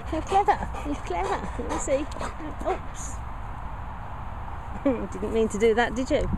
How clever. He's clever. Let me see. Oops. Didn't mean to do that, did you?